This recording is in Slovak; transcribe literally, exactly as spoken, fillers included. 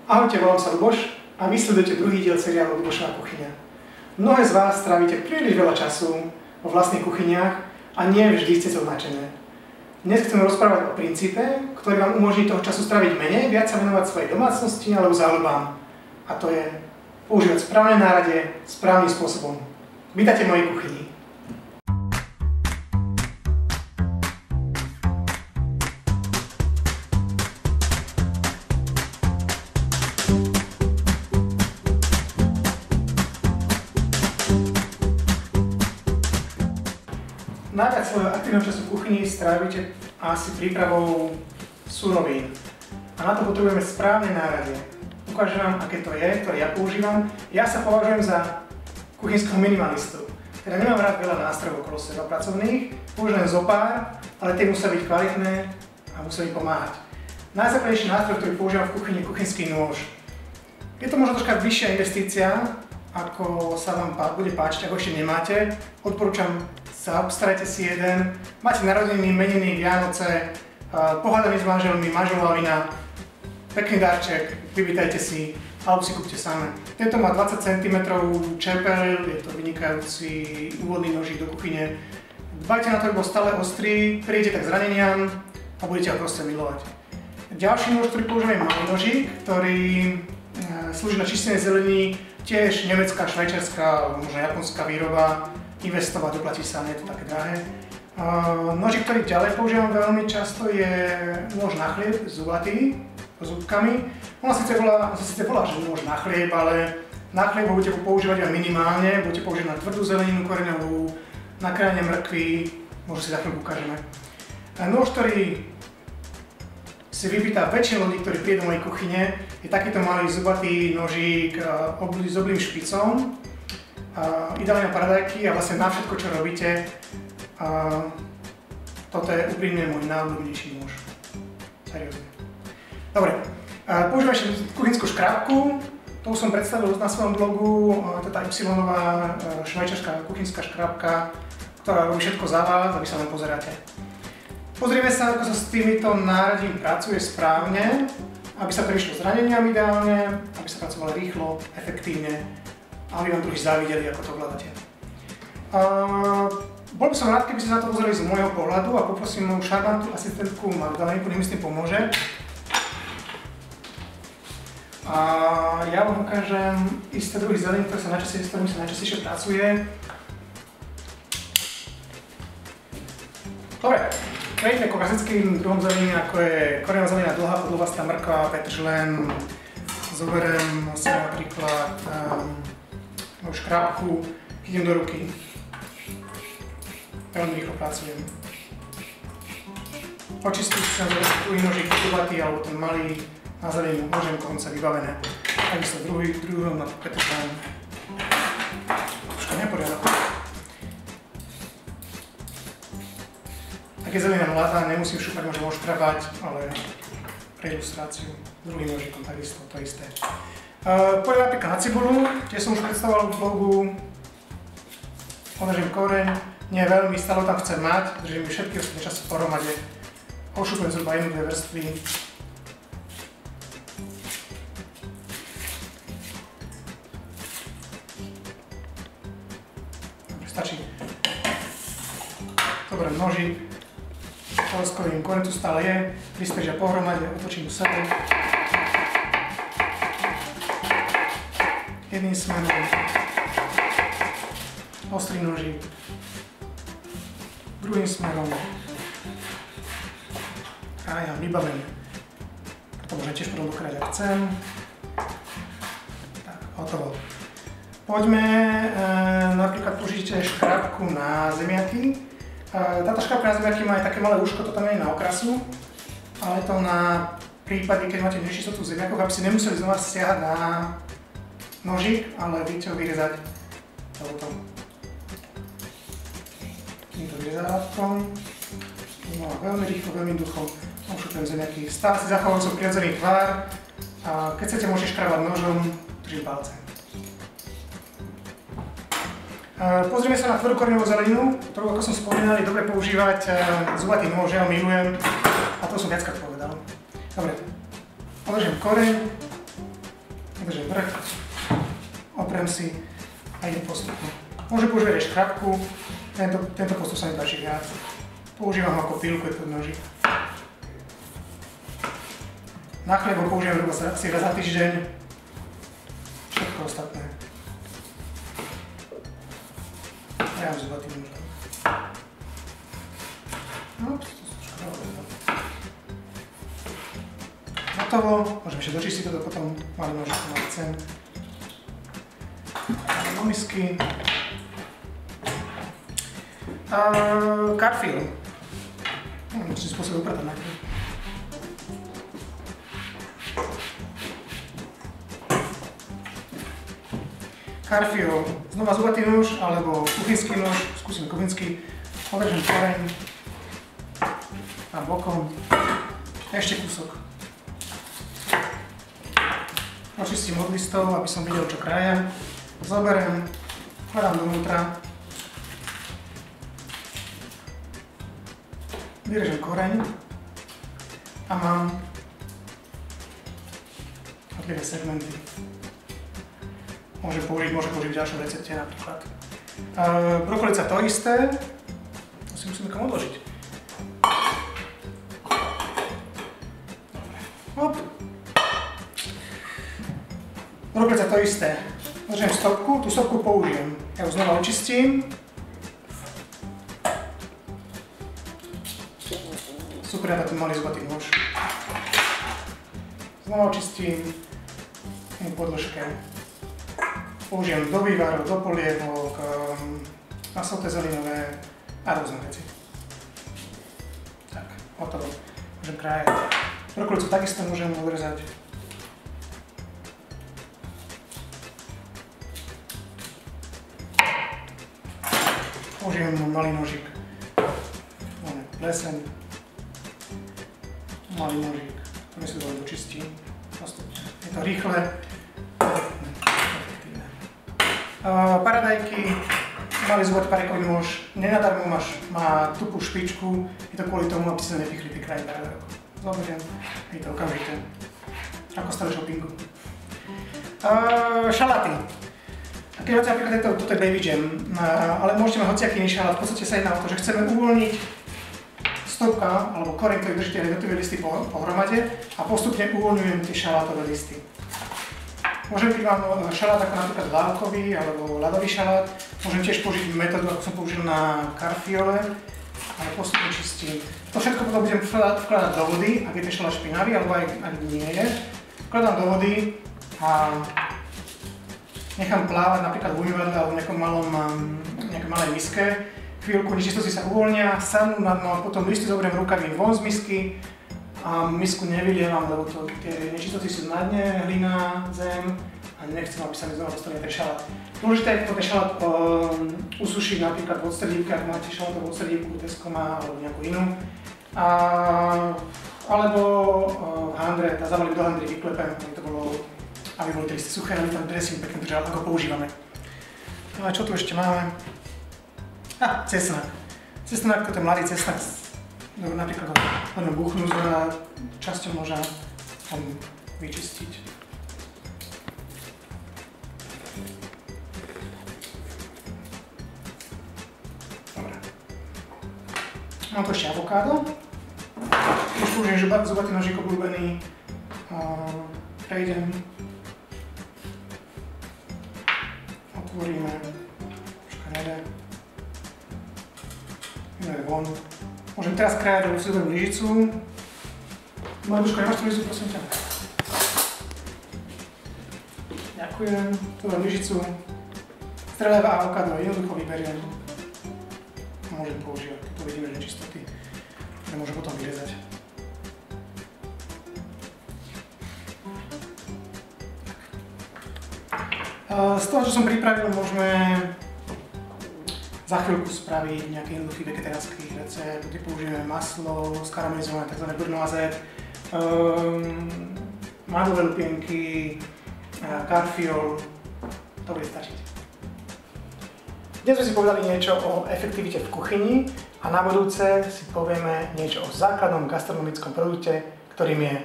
Ahojte, volám sa Luboš a vy sledujete druhý diel seriálu Lubošová kuchyňa. Mnohé z vás strávite príliš veľa času vo vlastných kuchyniach a nie vždy ste sa nadšené. Dnes chceme rozprávať o princípe, ktorý vám umožní toho času stráviť menej, viac sa venovať svojej domácnosti alebo záľubám. A to je používať správne nárade správnym spôsobom. Vítajte v mojej kuchyni. Najviac svojho aktívneho času v kuchyni strávite asi prípravou surovín. A na to potrebujeme správne náradie. Ukážem vám, aké to je, ktoré ja používam. Ja sa považujem za kuchynského minimalistu. Teda nemám rád veľa nástrojov okolo seba pracovných, používam zo pár, ale tie musia byť kvalitné a musia mi pomáhať. Najzákladnejší nástroj, ktorý používam v kuchyni, je kuchynský nôž. Je to možno troška vyššia investícia, ako sa vám bude páčiť, ako ešte nemáte. Odporúčam sa obstarajte si jeden, máte narodeniny, meniny, Vianoce, pohľadanie s manželmi, manželová vina, pekný darček, vyvítajte si, alebo si kúpte samé. Tento má dvadsať centimetrov čepel, je to vynikajúci úvodný nožík do kuchyne. Dbajte na to, aby bol stále ostrý, prídete tak zraneniam a budete ho proste milovať. Ďalší nôž, ktorý používame, je malý nožík, ktorý slúži na čistenie zelení, tiež nemecká, švajčiarska, možno japonská výroba. Investovať, doplatí sa, nie je to také drahé. Uh, nožík, ktorý ďalej používam veľmi často, je nôž na chlieb, zubatý, s zúbkami. Ona síce volá, on sa síce volá, že nôž na chlieb, ale na chlieb ho budete používať iba minimálne, budete používať na tvrdú zeleninu koreňovú, na krájanie mrkvy, možno si za chvíľu ukážeme. A nôž, ktorý si vypýta väčšina ľudí, ktorí prídu do mojej kuchyne, je takýto malý zubatý nožík uh, s oblým špicom. Uh, ideálne na paradajky a vlastne na všetko, čo robíte. Uh, toto je úprimne môj najobľúbenejší nôž. Seriózne. Dobre, uh, používam ešte kuchynskú škrábku. To už som predstavil na svojom blogu. Uh, to je tá Y-nová uh, švajčiarska kuchynská škrábka, ktorá robí všetko za vás a vy sa len pozeráte. Pozrieme sa, ako sa s týmito náradím pracuje správne, aby sa to vyšlo zraneniam ideálne, aby sa pracovalo rýchlo, efektívne, aby vám druhý závideli, ako to ovládate. Uh, bol by som rád, keby ste sa to pozreli z môjho pohľadu a poprosím moju šarmantnú asistentku Magdalénku, nech mi s tým pomôže. A ja vám ukážem isté druhy zelení, ktoré sa najčastejšie, s ktorými sa najčastejšie pracuje. Dobre, prejdeme ku klasickým druhom zelení, ako je koreňová zelena dlhá, podlhovastá mrkva, petržlen. Zoberiem si napríklad um, moju škrábku, idem do ruky. Veľmi rýchlo pracujem. Očistiť si na druhý nožík, kubatý alebo ten malý na zeleninu, môžem konca vybavené. Takisto druhý, druhý na petržlen. Troška neporiadok. Ak je zelenina mladá, nemusím šúpať, môžem oškrabať, ale pre ilustráciu druhým nožíkom takisto to isté. Uh, Poďme napríklad na cibulu, tie som už predstavoval v blogu. Održím koreň, nie veľmi, stále tam chcem mať, držím všetky ostatné časti pohromade. Ošupujem zhruba jednu, dve vrstvy. Dobre, stačí. Zoberiem nožík, poleskovým, koreň tu stále je, prispiežia pohromade, otočím ju sebe. Jedným smerom, ostrý nožík, druhým smerom, krájam, vybavené. To môžem tiež potom dokrájať, ak chcem. Tak, hotovo. Poďme e, napríklad použiť škrábku na zemiaky. E, táto škrábka na zemiaky má aj také malé uško, to tam nie je na okrasu, ale to na prípady, keď máte nečistotu v zemiakoch, aby ste nemuseli znova siahať na nožík, ale vidíte ho vyrezať toto. Týmto vyrezávkom. No, veľmi rýchlo, veľmi ducho. Ošupujem zemiaky. Stále si zachoval som prirodzený tvár. A keď chcete, môžete škrabať nožom, držím palce. Pozrieme sa na tvrdú koreňovú zeleninu, ktorú, ako som spomínal, je dobre používať zubatý nôž, ja ho milujem a to som viackrát povedal. Dobre, održím koreň, Držím vrch, oprem si a idem postupne. Môžem používať aj škrabku, tento, tento postup sa mi páči viac. Používam ako pilku, je to nožík. Na chlieb ho používam asi raz za týždeň, všetko ostatné. Ja mám zubatý nôž. Ups, to som škrabal. Hotovo, môžem ešte dočistiť toto potom, malý nožík, malý cen. Do misky. Uh, Carfield. Hm, musím spôsob upratať najprv. Carfield. Znova zubatý nôž, alebo kuchynský nôž. Skúsim kuchynský. Odrežem koreň. A bokom. Ešte kúsok. Očistím od listov, aby som videl, čo krajem. Zoberiem, hľadám dovnútra. Vyrežem koreň a mám odlivé segmenty. Môžem použiť, môžem použiť v ďalšom recepte napríklad. Uh, brokolica to isté, to si musím niekam odložiť. Hop. Brokolica to isté. Odložím stopku, tú stopku použijem. Ja ju znova očistím. Super, ja tu malý zubatý nôž. Znova očistím v podĺžke. Použijem do vývarov, do polievok, masoté zelinové a rôzne veci. Tak, hotovo. Môžem krájať. Brokolicu takisto môžem odrezať. Použijem malý nožík. Máme pleseň. Malý nožík, ktorý si dovolím dočistím. Je to rýchle. Uh, paradajky, malý zubatý paradajkový nôž, nenadarmo máš, má tupú špičku, je to kvôli tomu, aby si sa nepichli tie kraje paradajkov. Zoberiem, je to okamžite, ako stále shoppingu. Uh, šaláty. A keď máte napríklad tento, toto je baby jam, uh, ale môžete mať hociaký iný šalát, v podstate sa jedná o to, že chceme uvoľniť stopka alebo koreň, ktorý drží tie jednotlivé listy pohromade a postupne uvoľňujem tie šalátové listy. Môžem pripravať šalát ako napríklad lávkový alebo ľadový šalát. Môžem tiež použiť metódu, ako som použil na Carfiole, ale postupne čistím. To všetko potom budem vkladať do vody, ak je ten šalát špinavý, alebo aj ak nie je. Vkladám do vody a nechám plávať napríklad v umývadle alebo v nejakom malom, nejakej malej miske. Chvíľku nečistosti sa uvoľnia, sadnú na dno, potom listy zoberiem rukami von z misky a misku nevylievam, lebo to, tie nečistosti sú na dne, hlina, zem a nechcem, aby sa mi znova dostali ten šalát. Dôležité je to ten šalát um, usušiť napríklad v odstredívke, ak máte šalátovú odstredívku, Tesco má alebo nejakú inú. A, alebo uh, v handre, tá zabalím do handry, vyklepem, aby to bolo, aby boli tie listy suché, aby tam dressing pekne držal, ako používame. No a čo tu ešte máme? A, cesnak. Cesnak, to je mladý cesnak, napríklad ho len buchnú a časťou noža tam vyčistiť. Dobre. Mám tu ešte avokádo. Už použijem zubatý nožík obľúbený. Prejdem. Otvoríme. Škaredé. Ideme von. Môžem teraz krájať, lebo si zoberiem lyžicu. Moje duško, nemáš tú lyžicu, prosím ťa? Ďakujem. Zoberiem lyžicu. Strelevé avokádo jednoducho vyberiem. Môžem používať, tu vidíme, že nečistoty, ktoré môžem potom vyrezať. Z toho, čo som pripravil, môžeme za chvíľku spraviť nejaký jednoduchý vegetariánsky recept, kde použijeme maslo, skaramelizované tzv. Brunoise, um, mandlové lupienky, Carfiol, to bude stačiť. Dnes sme si povedali niečo o efektivite v kuchyni a na budúce si povieme niečo o základnom gastronomickom produkte, ktorým je